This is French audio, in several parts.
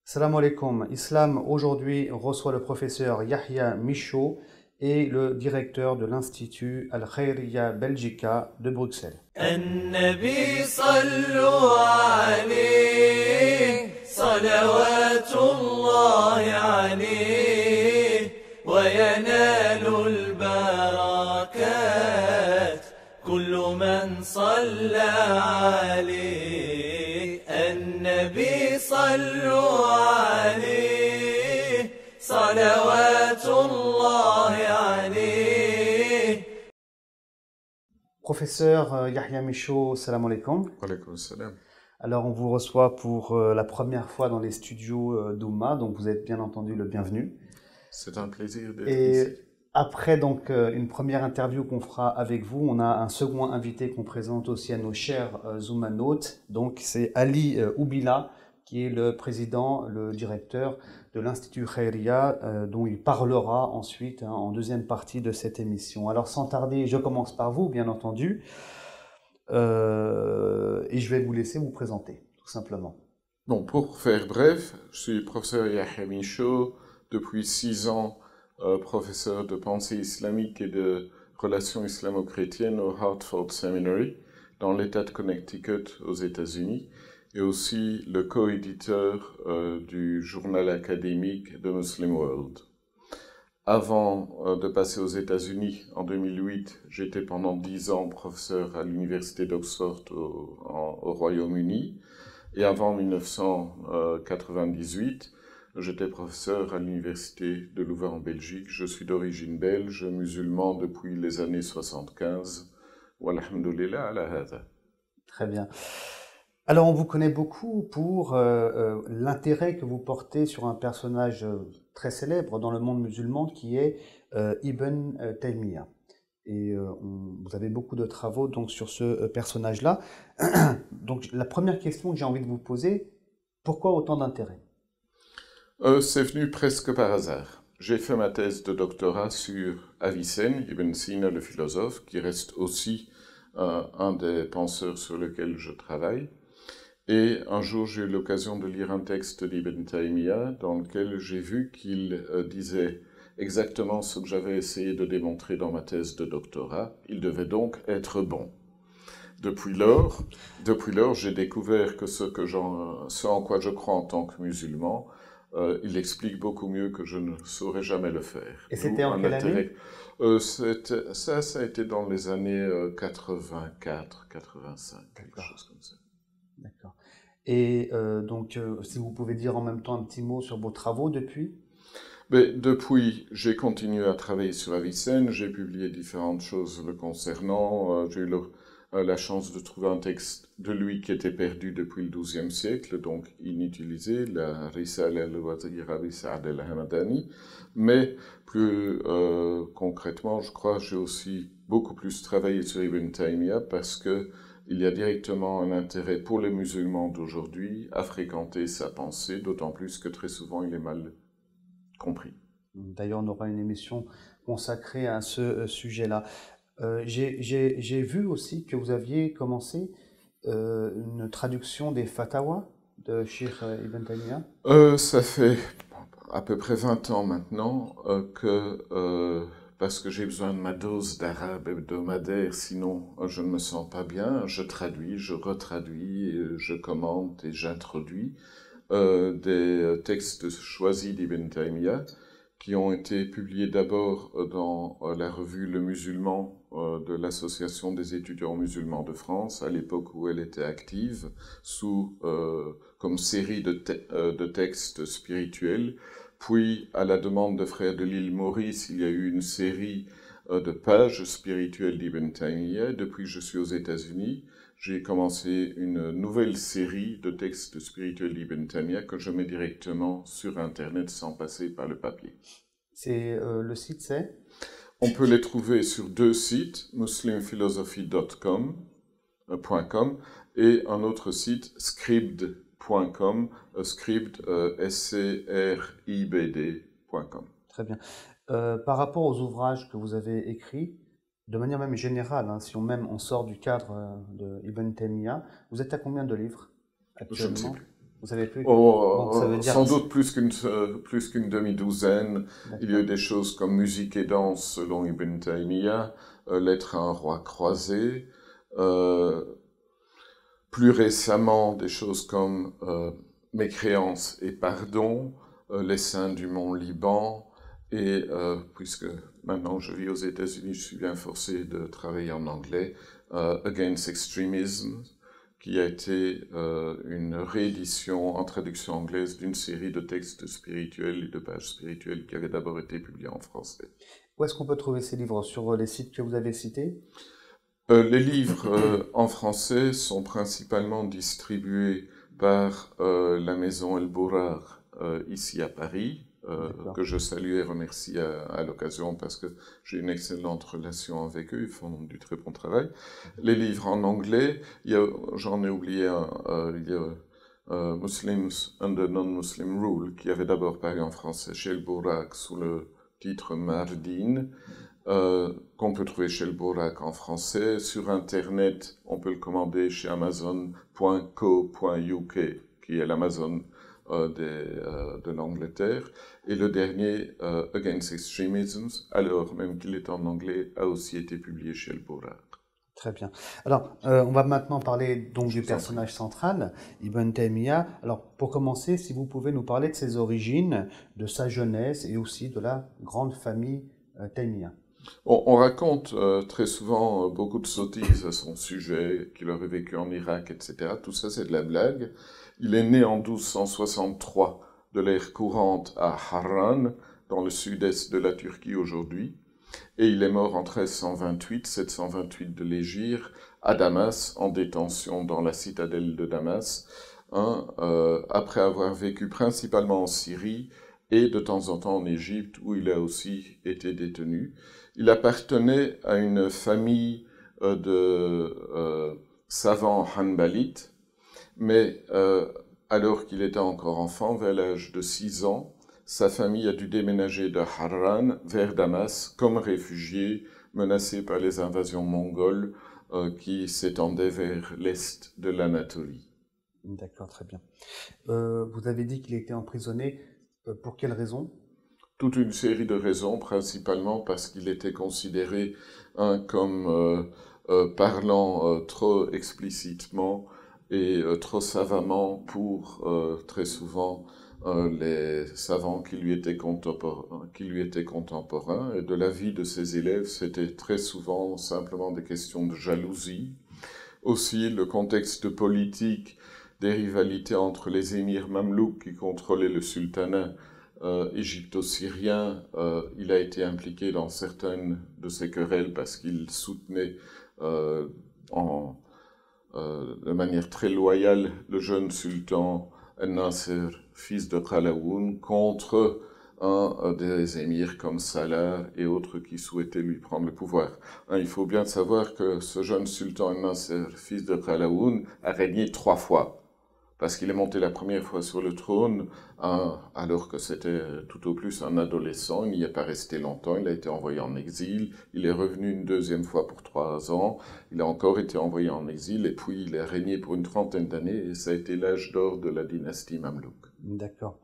Salam alaikum. Islam aujourd'hui reçoit le professeur Yahya Michaud et le directeur de l'Institut Al-Khairiyya Belgica de Bruxelles. النبي صلوا عليه صلوات الله عليه وينال البركات كل من صلى عليه النبي صلوا عليه صلوات الله عليه. Professeur Yahya Michaud, salam alaikum. Alaykoum salam. Alors on vous reçoit pour la première fois dans les studios d'Oumma, donc vous êtes bien entendu le bienvenu. C'est un plaisir d'être Et ici. après donc une première interview qu'on fera avec vous, on a un second invité qu'on présente aussi à nos chers Zoomanotes. Donc c'est Ali Oubila, qui est le président, le directeur de l'Institut Khairiyya, dont il parlera ensuite en deuxième partie de cette émission. Alors sans tarder, je commence par vous, bien entendu, et je vais vous laisser vous présenter, tout simplement. Bon, pour faire bref, je suis professeur Yahya Michaud, depuis 6 ans professeur de pensée islamique et de relations islamo-chrétiennes au Hartford Seminary, dans l'État de Connecticut aux États-Unis, et aussi le co-éditeur du journal académique The Muslim World. Avant de passer aux États-Unis, en 2008, j'étais pendant 10 ans professeur à l'université d'Oxford au Royaume-Uni. Et avant 1998, j'étais professeur à l'université de Louvain en Belgique. Je suis d'origine belge, musulman depuis les années 75. Walhamdulillah ala hada. Très bien. Alors, on vous connaît beaucoup pour l'intérêt que vous portez sur un personnage très célèbre dans le monde musulman qui est Ibn Taymiyyah. Et vous avez beaucoup de travaux donc, sur ce personnage-là. Donc, la première question que j'ai envie de vous poser, pourquoi autant d'intérêt? C'est venu presque par hasard. J'ai fait ma thèse de doctorat sur Avicenne, Ibn Sina, le philosophe, qui reste aussi un des penseurs sur lesquels je travaille. Et un jour, j'ai eu l'occasion de lire un texte d'Ibn Taymiyyah dans lequel j'ai vu qu'il disait exactement ce que j'avais essayé de démontrer dans ma thèse de doctorat. Il devait donc être bon. Depuis lors, j'ai découvert que ce en quoi je crois en tant que musulman, il explique beaucoup mieux que je ne saurais jamais le faire. Et c'était en quelle année? Ça a été dans les années 84, 85, quelque chose comme ça. D'accord. Et donc, si vous pouvez dire en même temps un petit mot sur vos travaux depuis? Mais depuis, j'ai continué à travailler sur Avicenne, j'ai publié différentes choses le concernant. J'ai eu la chance de trouver un texte de lui qui était perdu depuis le XIIe siècle, donc inutilisé, la Risale al-Wazira bi Sa'd al-Hamadani. Mais plus concrètement, je crois, j'ai aussi beaucoup plus travaillé sur Ibn Taymiyyah parce que il y a directement un intérêt pour les musulmans d'aujourd'hui à fréquenter sa pensée, d'autant plus que très souvent il est mal compris. D'ailleurs, on aura une émission consacrée à ce sujet-là. J'ai vu aussi que vous aviez commencé une traduction des fatwas de Cheikh Ibn Taymiyyah. Ça fait à peu près 20 ans maintenant parce que j'ai besoin de ma dose d'arabe hebdomadaire, sinon je ne me sens pas bien, je traduis, je retraduis, je commente et j'introduis des textes choisis d'Ibn Taymiyyah qui ont été publiés d'abord dans la revue Le Musulman de l'Association des étudiants musulmans de France, à l'époque où elle était active, comme série de textes spirituels. Puis, à la demande de frères de l'île Maurice, il y a eu une série de pages spirituelles d'Ibn Taymiyyah. Depuis, je suis aux États-Unis. J'ai commencé une nouvelle série de textes spirituels d'Ibn Taymiyyah que je mets directement sur Internet sans passer par le papier. C'est le site, c'est? On peut les trouver sur 2 sites, muslimphilosophy.com et un autre site, scribd.com, scribd, S-C-R-I-B-D.com. Très bien. Par rapport aux ouvrages que vous avez écrits, de manière même générale, hein, si on sort du cadre de Ibn Taymiyyah, vous êtes à combien de livres Je ne sais actuellement? plus. Vous savez plus? Oh, Donc ça veut dire... sans doute plus qu'une demi-douzaine. Il y a eu des choses comme Musique et danse selon Ibn Taymiyyah, Lettre à un roi croisé. Plus récemment, des choses comme Mécréance et pardon, Les saints du mont Liban, et puisque maintenant je vis aux États-Unis, je suis bien forcé de travailler en anglais, Against Extremism, qui a été une réédition en traduction anglaise d'une série de textes spirituels et de pages spirituelles qui avaient d'abord été publiés en français. Où est-ce qu'on peut trouver ces livres? Sur les sites que vous avez cités? Les livres en français sont principalement distribués par la maison El Bourrar ici à Paris, que je salue et remercie à l'occasion parce que j'ai une excellente relation avec eux, ils font du très bon travail. Les livres en anglais, j'en ai oublié un, il y a Muslims Under Non-Muslim Rule, qui avait d'abord paru en français chez El Bourrar sous le titre Mardin, qu'on peut trouver chez El Bourrar en français. Sur Internet, on peut le commander chez amazon.co.uk, qui est l'Amazon de l'Angleterre. Et le dernier, Against Extremism, alors même qu'il est en anglais, a aussi été publié chez El Bourrar. Très bien. Alors, on va maintenant parler donc du personnage central, Ibn Taymiyyah. Alors, pour commencer, si vous pouvez nous parler de ses origines, de sa jeunesse et aussi de la grande famille Taymiyyah. On raconte très souvent beaucoup de sottises à son sujet, qu'il aurait vécu en Irak, etc. Tout ça, c'est de la blague. Il est né en 1263 de l'ère courante à Harran, dans le sud-est de la Turquie aujourd'hui. Et il est mort en 1328, 728 de l'Hégire, à Damas, en détention dans la citadelle de Damas, après avoir vécu principalement en Syrie et de temps en temps en Égypte, où il a aussi été détenu. Il appartenait à une famille de savants hanbalites, mais alors qu'il était encore enfant, vers l'âge de 6 ans, sa famille a dû déménager de Harran vers Damas comme réfugié, menacé par les invasions mongoles qui s'étendaient vers l'est de l'Anatolie. D'accord, très bien. Vous avez dit qu'il était emprisonné. Pour quelle raison? Toute une série de raisons, principalement parce qu'il était considéré comme parlant trop explicitement et trop savamment pour très souvent les savants qui lui étaient contemporains, et de la vie de ses élèves, c'était très souvent simplement des questions de jalousie. Aussi, le contexte politique des rivalités entre les émirs mamelouks qui contrôlaient le sultanat égypto-syrien, il a été impliqué dans certaines de ces querelles parce qu'il soutenait de manière très loyale le jeune sultan Nasser, fils de Qalawun, contre un des émirs comme Salah et autres qui souhaitaient lui prendre le pouvoir. Il faut bien savoir que ce jeune sultan Nasser, fils de Qalawun, a régné 3 fois. Parce qu'il est monté la première fois sur le trône, alors que c'était tout au plus un adolescent, il n'y est pas resté longtemps, il a été envoyé en exil, il est revenu une deuxième fois pour 3 ans, il a encore été envoyé en exil, et puis il a régné pour une 30aine d'années, et ça a été l'âge d'or de la dynastie mamelouk. D'accord.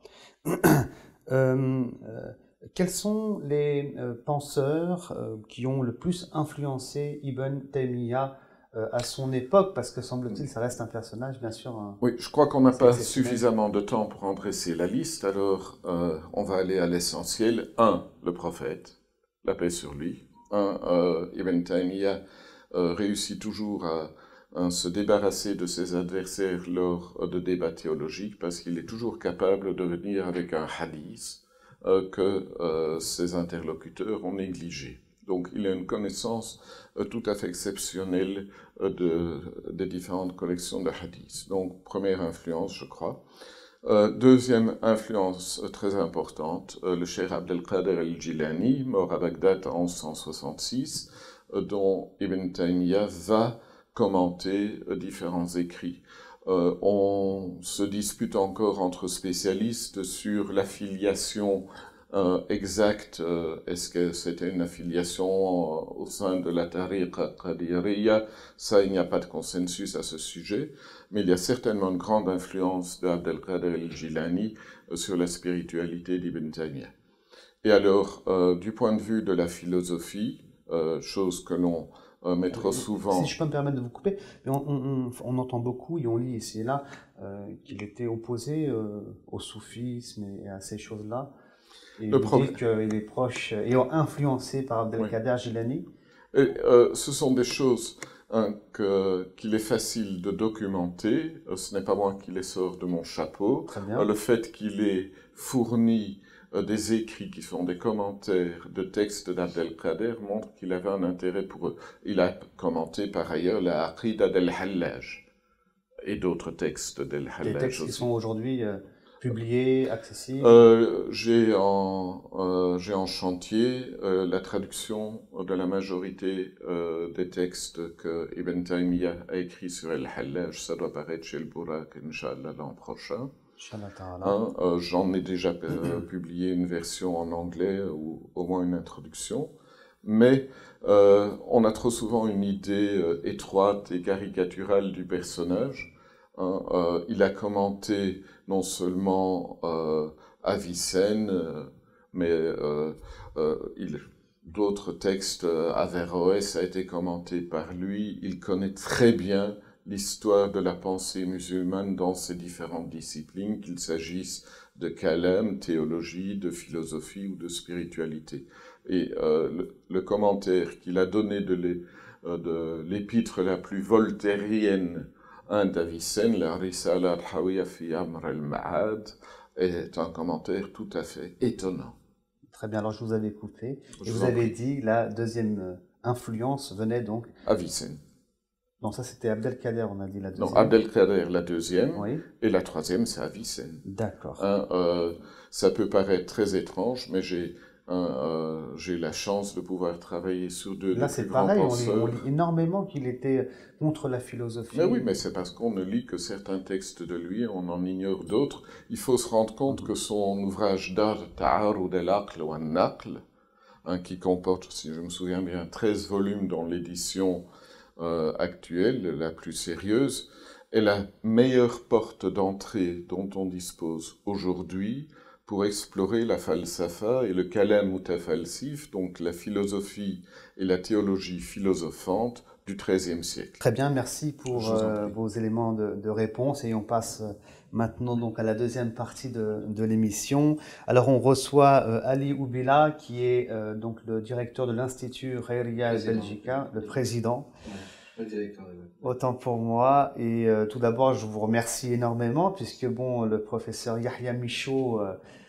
Quels sont les penseurs qui ont le plus influencé Ibn Taymiyyah à son époque, parce que semble-t-il, ça reste un personnage, bien sûr. Oui, je crois qu'on n'a pas suffisamment de temps pour en dresser la liste, alors on va aller à l'essentiel. 1. Le prophète, la paix sur lui. Ibn Taymiyyah réussit toujours à se débarrasser de ses adversaires lors de débats théologiques, parce qu'il est toujours capable de venir avec un hadith que ses interlocuteurs ont négligé. Donc il a une connaissance tout à fait exceptionnelle des différentes collections de hadiths. Donc première influence, je crois. Deuxième influence très importante, le cheikh Abdelkader el-Jilani, mort à Bagdad en 1166, dont Ibn Taymiyyah va commenter différents écrits. On se dispute encore entre spécialistes sur l'affiliation exact, est-ce que c'était une affiliation au sein de la Tariqa Qadiriyya? Ça, il n'y a pas de consensus à ce sujet, mais il y a certainement une grande influence d'Abd al-Qadir al-Jilani sur la spiritualité d'Ibn Taymiyyah. Et alors, du point de vue de la philosophie, chose que l'on met trop souvent... Si je peux me permettre de vous couper, mais on entend beaucoup et on lit ici et là qu'il était opposé au soufisme et à ces choses-là. Et il dit qu'il est proche et influencé par Abdelkader Jilani. Et, ce sont des choses qu'il est facile de documenter. Ce n'est pas moi qui les sors de mon chapeau. Le fait qu'il ait fourni des écrits qui sont des commentaires de textes d'Abdelkader montre qu'il avait un intérêt pour eux. Il a commenté par ailleurs la Aqida del-Hallaj et d'autres textes del-Hallaj. Des textes qui sont aujourd'hui publiés, accessibles. J'ai en chantier la traduction de la majorité des textes que Ibn Taymiyyah a écrits sur el-Hallaj. Ça doit paraître chez le Burak, Inch'Allah, l'an prochain. J'en ai déjà publié une version en anglais ou au moins une introduction. Mais on a trop souvent une idée étroite et caricaturale du personnage. Il a commenté non seulement Avicenne, mais d'autres textes. Averroès a été commenté par lui. Il connaît très bien l'histoire de la pensée musulmane dans ses différentes disciplines, qu'il s'agisse de kalam, théologie, de philosophie ou de spiritualité. Et le commentaire qu'il a donné de l'épître la plus voltairienne d'Avicenne, la Risala al-Hawiya fi Amr al-Ma'ad, est un commentaire tout à fait étonnant. Très bien, alors je vous avais coupé. Et vous avez dit la deuxième influence venait donc... Avicenne. Non, ça c'était Abdelkader, on a dit la deuxième. Non, Abdelkader la deuxième, oui. Et la troisième c'est Avicenne. D'accord. Ça peut paraître très étrange, mais j'ai la chance de pouvoir travailler sur deux Là, des c'est plus grands pareil, penseurs. on lit énormément qu'il était contre la philosophie. Mais oui, mais c'est parce qu'on ne lit que certains textes de lui, on en ignore d'autres. Il faut se rendre compte que son ouvrage Dar Ta'arud al-Aql wa an-Naql, qui comporte, si je me souviens bien, 13 volumes dans l'édition actuelle, la plus sérieuse, est la meilleure porte d'entrée dont on dispose aujourd'hui pour explorer la falsafa et le kalam mutafalsif, donc la philosophie et la théologie philosophante du XIIIe siècle. Très bien, merci pour vos éléments de réponse et on passe maintenant donc à la deuxième partie de l'émission. Alors on reçoit Ali Oubila qui est donc le directeur de l'Institut Khairiyya Belgica, le président. Le directeur. Autant pour moi. Et tout d'abord, je vous remercie énormément puisque bon, le professeur Yahya Michaud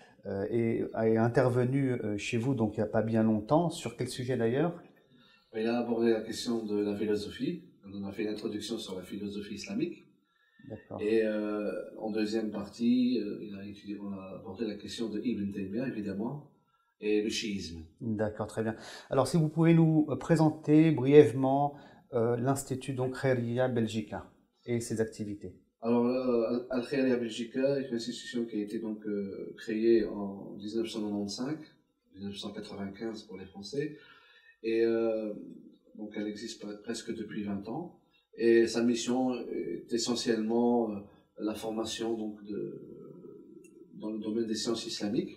est intervenu chez vous donc il n'y a pas bien longtemps. Sur quel sujet d'ailleurs? Il a abordé la question de la philosophie. On a fait une introduction sur la philosophie islamique. Et en deuxième partie, on a abordé la question de Ibn Taymiyyah, évidemment, et le chiisme. D'accord, très bien. Alors, si vous pouvez nous présenter brièvement l'Institut donc Khairiyya Belgica et ses activités. Alors, Al-Khairiyya Belgica est une institution qui a été donc créée en 1995 pour les Français. Et donc elle existe presque depuis 20 ans. Et sa mission est essentiellement la formation donc dans le domaine des sciences islamiques.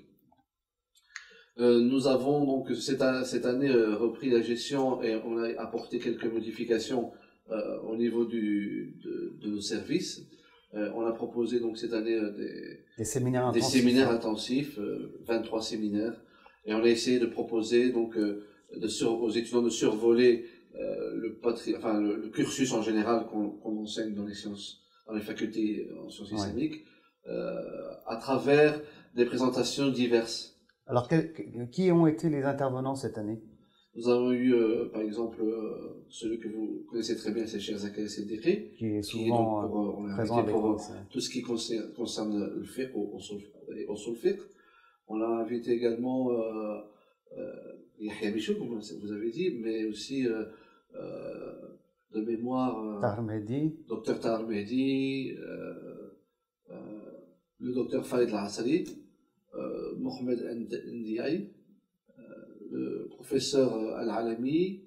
Nous avons donc cette année repris la gestion et on a apporté quelques modifications au niveau de nos services. On a proposé donc cette année des séminaires intensifs, 23 séminaires. Et on a essayé de proposer donc aux étudiants de survoler le cursus en général qu'on enseigne dans les facultés en sciences islamiques, à travers des présentations diverses. Alors, qui ont été les intervenants cette année? Nous avons eu, par exemple, celui que vous connaissez très bien, c'est Cheikh Zakaria Seddiqi, qui est souvent présent avec nous. Tout ce qui concerne le fiqh ou usul fiqh. On l'a invité également Yahya Michaud, comme vous avez dit, mais aussi de mémoire Dr Tahar Mehdi, le Dr Farid Al-Asali, Mohamed Ndiaye, le professeur Al-Alami,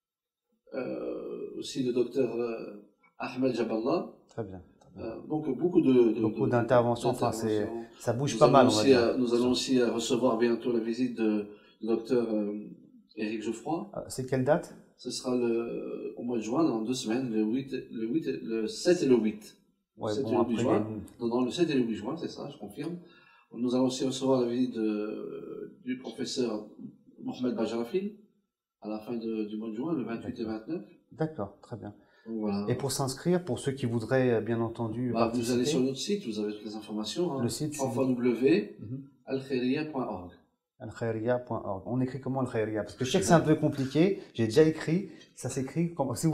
aussi le docteur Ahmed Jaballah. Très bien. Donc beaucoup d'interventions. Enfin, ça bouge pas mal. Nous allons aussi recevoir bientôt la visite du docteur Éric Geoffroy. C'est quelle date? Ce sera au mois de juin, dans 2 semaines, le 7 et le 8. Ouais, 7 bon, et le 8 après, juin. Non, le 7 et le 8 juin, c'est ça, je confirme. Nous allons aussi recevoir la visite du professeur Mohamed Bajrafil à la fin du mois de juin, le 28 et 29. D'accord, très bien. Voilà. Et pour s'inscrire, pour ceux qui voudraient bien entendu participer, vous allez sur notre site, vous avez toutes les informations. Hein. Le site, c'est www.alkhairia.org. Alkhairia.org. On écrit comment Alkhairia? Parce que je sais que c'est un peu compliqué. J'ai déjà écrit. Ça s'écrit comment? Si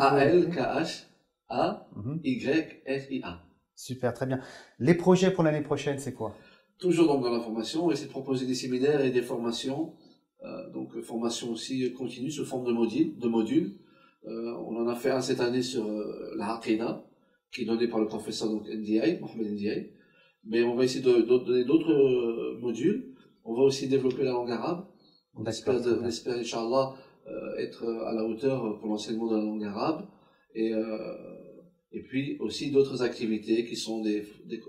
A-L-K-H-A-Y-R-I-A. Super, très bien. Les projets pour l'année prochaine, c'est quoi? Toujours donc dans la formation, on essaie de proposer des séminaires et des formations. Donc formation aussi continue sous forme de modules. On en a fait un cette année sur la Aqida, qui est donné par le professeur donc Mohamed Ndiaye. Mais on va essayer de donner d'autres modules. On va aussi développer la langue arabe. On espère, Inch'Allah, être à la hauteur pour l'enseignement de la langue arabe. Et puis aussi d'autres activités qui sont des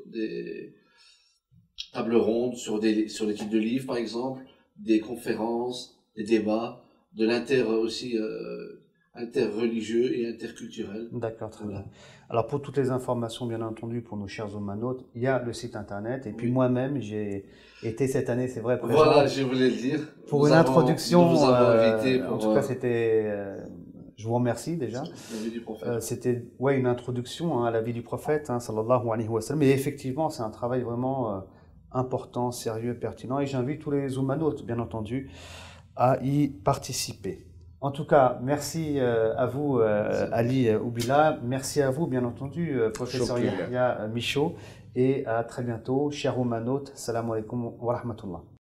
tables rondes sur les types de livres, par exemple, des conférences, des débats, de interreligieux et interculturel. D'accord, très bien. Alors pour toutes les informations, bien entendu, pour nos chers omanotes, il y a le site internet. Et puis moi-même, j'ai été cette année, c'est vrai, présent. Voilà, je voulais le dire. Pour une introduction. Nous vous avons invité en tout cas, c'était. Je vous remercie déjà. La vie du prophète. C'était une introduction à la vie du prophète, sallallahu alayhi wa sallam. Et effectivement, c'est un travail vraiment important, sérieux, pertinent. Et j'invite tous les omanotes, bien entendu, à y participer. En tout cas, merci à vous, Ali Oubila. Merci à vous, bien entendu, professeur Yahya Michaud. Et à très bientôt, chers omanotes. Salam alaikum wa rahmatullah.